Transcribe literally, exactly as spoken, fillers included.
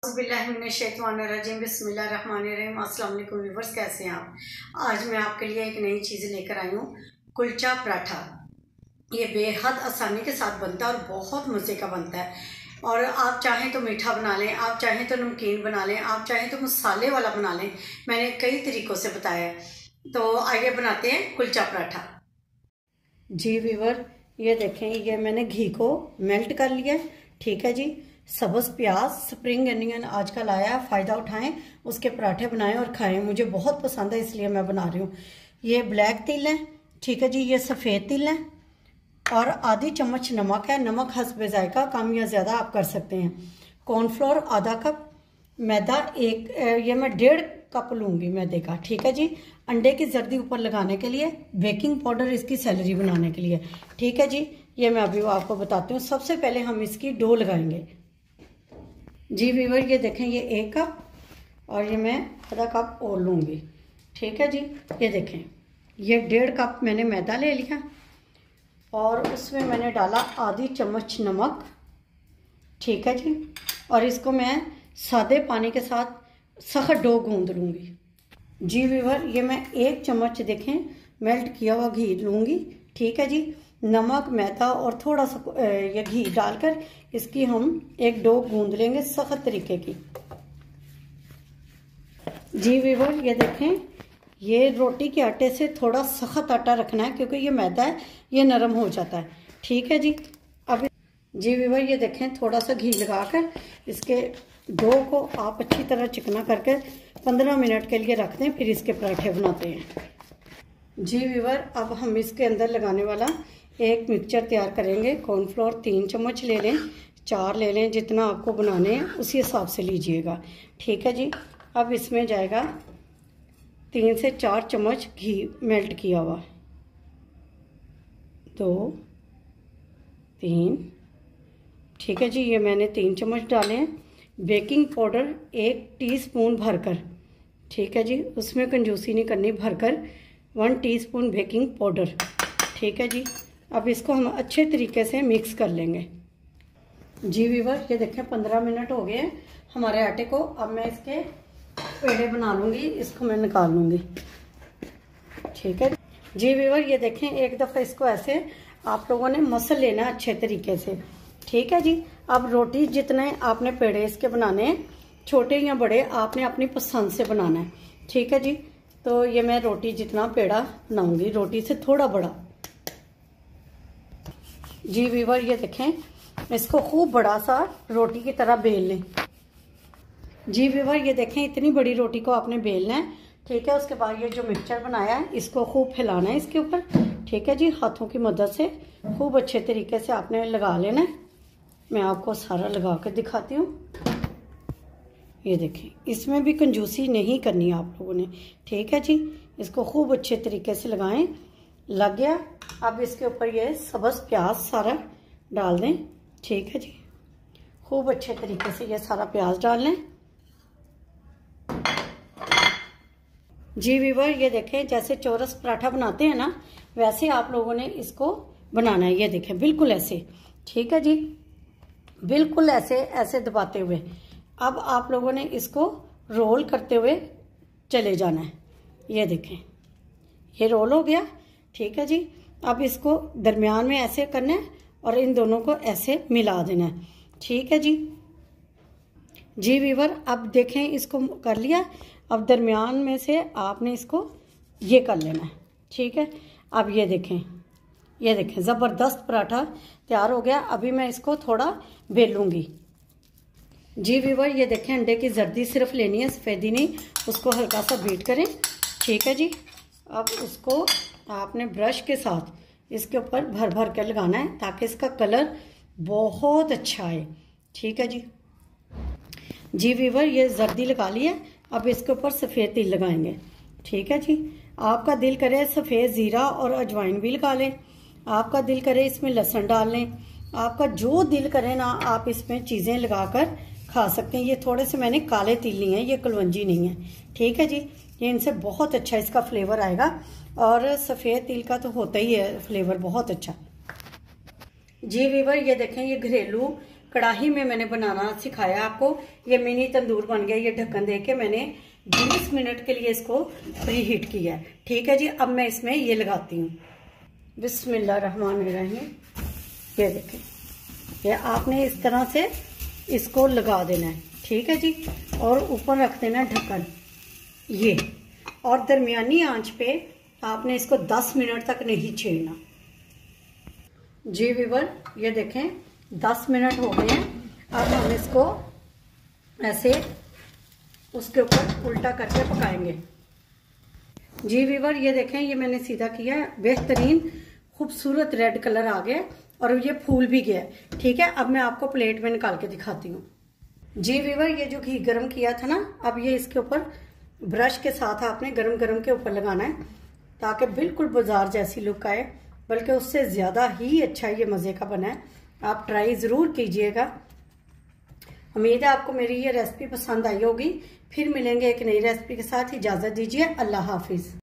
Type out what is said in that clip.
बिस्मिल्लाहिर्रहमानिर्रहीम बिस्मिल्लाहिर्रहमानिर्रहीम। अस्सलाम वालेकुम व्यूअर्स, कैसे हैं आप? आज मैं आपके लिए एक नई चीज़ लेकर आई हूँ, कुलचा पराठा। ये बेहद आसानी के साथ बनता है और बहुत मज़े का बनता है। और आप चाहें तो मीठा बना लें, आप चाहें तो नमकीन बना लें, आप चाहें तो मसाले वाला बना लें। मैंने कई तरीक़ों से बताया है। तो आइए बनाते हैं कुलचा पराठा। जी व्यूअर, ये देखें, ये मैंने घी को मेल्ट कर लिया है। ठीक है जी। सब्ज़ प्याज, स्प्रिंग अनियन आजकल आया है, फ़ायदा उठाएं, उसके पराठे बनाएं और खाएं। मुझे बहुत पसंद है, इसलिए मैं बना रही हूँ। ये ब्लैक तिल है, ठीक है जी। ये सफ़ेद तिल है और आधी चम्मच नमक है। नमक हस्बे जायका, कम या ज़्यादा आप कर सकते हैं। कॉर्नफ्लोर आधा कप, मैदा एक, ये मैं डेढ़ कप लूँगी मैदे का। ठीक है जी। अंडे की जर्दी ऊपर लगाने के लिए, बेकिंग पाउडर इसकी सैलरी बनाने के लिए। ठीक है जी। ये मैं अभी आपको बताती हूँ। सबसे पहले हम इसकी डो लगाएंगे। जी व्यूअर, ये देखें, ये एक कप और ये मैं आधा कप और लूँगी। ठीक है जी। ये देखें, ये डेढ़ कप मैंने मैदा ले लिया और उसमें मैंने डाला आधी चम्मच नमक। ठीक है जी। और इसको मैं सादे पानी के साथ सख्त डो गूंद लूँगी। जी व्यूअर, ये मैं एक चम्मच देखें मेल्ट किया हुआ घी लूँगी। ठीक है जी। नमक, मैदा और थोड़ा सा ये घी डालकर इसकी हम एक डो गूंद लेंगे सख्त तरीके की। जी व्यूअर, ये देखें, ये रोटी के आटे से थोड़ा सख्त आटा रखना है क्योंकि ये मैदा है, ये नरम हो जाता है। ठीक है जी। अब जी व्यूअर, ये देखें, थोड़ा सा घी लगाकर इसके डो को आप अच्छी तरह चिकना करके पंद्रह मिनट के लिए रख दें, फिर इसके पराठे बनाते हैं। जी व्यूअर, अब हम इसके अंदर लगाने वाला एक मिक्सचर तैयार करेंगे। कॉर्नफ्लोर तीन चम्मच ले लें, चार ले लें, जितना आपको बनाने हैं उसी हिसाब से लीजिएगा। ठीक है जी। अब इसमें जाएगा तीन से चार चम्मच घी मेल्ट किया हुआ, दो, तीन। ठीक है जी। ये मैंने तीन चम्मच डाले हैं। बेकिंग पाउडर एक टीस्पून भरकर, ठीक है जी, उसमें कंजूसी नहीं करनी, भरकर वन टीस्पून बेकिंग पाउडर। ठीक है जी। अब इसको हम अच्छे तरीके से मिक्स कर लेंगे। जी व्यूअर, ये देखें, पंद्रह मिनट हो गए हमारे आटे को। अब मैं इसके पेड़े बना लूँगी, इसको मैं निकाल लूँगी। ठीक है जी व्यूअर, ये देखें, एक दफ़ा इसको ऐसे आप लोगों ने मसल लेना अच्छे तरीके से। ठीक है जी। अब रोटी जितने आपने पेड़े इसके बनाने हैं, छोटे या बड़े, आपने अपनी पसंद से बनाना है। ठीक है जी। तो ये मैं रोटी जितना पेड़ा बनाऊंगी, रोटी से थोड़ा बड़ा। जी व्यूअर, ये देखें, इसको खूब बड़ा सा रोटी की तरह बेल लें। जी व्यूअर, ये देखें, इतनी बड़ी रोटी को आपने बेलना है। ठीक है। उसके बाद ये जो मिक्सचर बनाया है इसको खूब फैलाना है इसके ऊपर। ठीक है जी। हाथों की मदद से खूब अच्छे तरीके से आपने लगा लेना है। मैं आपको सारा लगा कर दिखाती हूँ। ये देखें, इसमें भी कंजूसी नहीं करनी आप लोगों ने। ठीक है जी। इसको खूब अच्छे तरीके से लगाएं। लग गया। अब इसके ऊपर ये सब्ज़ प्याज सारा डाल दें। ठीक है जी। खूब अच्छे तरीके से ये सारा प्याज डाल लें। जी व्यूअर, ये देखें, जैसे चौरस पराठा बनाते हैं ना, वैसे आप लोगों ने इसको बनाना है। ये देखें, बिल्कुल ऐसे। ठीक है जी। बिल्कुल ऐसे ऐसे दबाते हुए अब आप लोगों ने इसको रोल करते हुए चले जाना है। ये देखें, ये रोल हो गया। ठीक है जी। अब इसको दरमियान में ऐसे करना है और इन दोनों को ऐसे मिला देना है। ठीक है जी। जी व्यूअर, अब देखें, इसको कर लिया। अब दरमियान में से आपने इसको ये कर लेना है। ठीक है। अब ये देखें, ये देखें, ज़बरदस्त पराठा तैयार हो गया। अभी मैं इसको थोड़ा बेलूंगी। जी व्यूअर, ये देखें, अंडे की जर्दी सिर्फ लेनी है, सफ़ेदी नहीं। उसको हल्का सा बीट करें। ठीक है जी। अब उसको आपने ब्रश के साथ इसके ऊपर भर भर कर लगाना है ताकि इसका कलर बहुत अच्छा आए। ठीक है जी। जी व्यूअर, ये जर्दी लगा ली है। अब इसके ऊपर सफ़ेद तिल लगाएंगे। ठीक है जी। आपका दिल करे सफ़ेद ज़ीरा और अजवाइन भी लगा लें, आपका दिल करे इसमें लहसुन डाल लें, आपका जो दिल करे ना, आप इसमें चीज़ें लगाकर खा सकते हैं। ये थोड़े से मैंने काले तिल लिए हैं, ये कलवंजी नहीं है। ठीक है जी। ये इनसे बहुत अच्छा इसका फ्लेवर आएगा और सफ़ेद तिल का तो होता ही है फ्लेवर बहुत अच्छा। जी व्यूअर, ये देखें, ये घरेलू कढ़ाई में मैंने बनाना सिखाया आपको। ये मिनी तंदूर बन गया। ये ढक्कन दे के मैंने बीस मिनट के लिए इसको प्री हीट किया है। ठीक है जी, अब मैं इसमें ये लगाती हूँ। बिस्मिल्लाहिर्रहमानिर्रहीम। ये देखें, ये आपने इस तरह से इसको लगा देना है। ठीक है जी, और ऊपर रख देना ढक्कन ये, और दरमियानी आंच पे आपने इसको दस मिनट तक नहीं छेड़ना। जी व्यूअर, ये देखें दस मिनट हो गए हैं। अब हम इसको ऐसे उसके ऊपर उल्टा करके पकाएंगे। जी व्यूअर, ये देखें ये मैंने सीधा किया है। बेहतरीन खूबसूरत रेड कलर आ गया और ये फूल भी गया। ठीक है, अब मैं आपको प्लेट में निकाल के दिखाती हूँ। जी व्यूअर, ये जो घी गरम किया था ना, अब ये इसके ऊपर ब्रश के साथ आपने गरम गरम के ऊपर लगाना है ताकि बिल्कुल बाजार जैसी लुक आए, बल्कि उससे ज़्यादा ही अच्छा ये मज़े का बना है। आप ट्राई ज़रूर कीजिएगा। उम्मीद है आपको मेरी ये रेसिपी पसंद आई होगी। फिर मिलेंगे एक नई रेसिपी के साथ। इजाज़त दीजिए। अल्लाह हाफिज़।